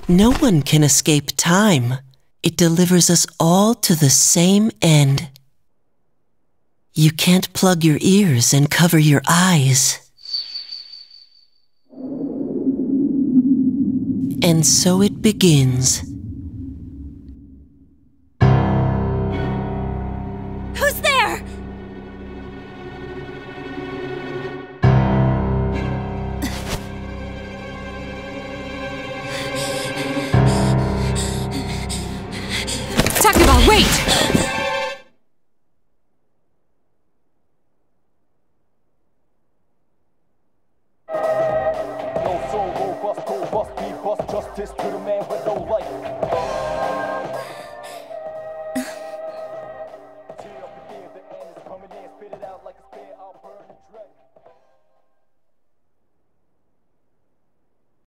No one can escape time. It delivers us all to the same end. You can't plug your ears and cover your eyes. And so it begins. Who's there? Takeba, wait! No soul, robust, be bust, justice to the man.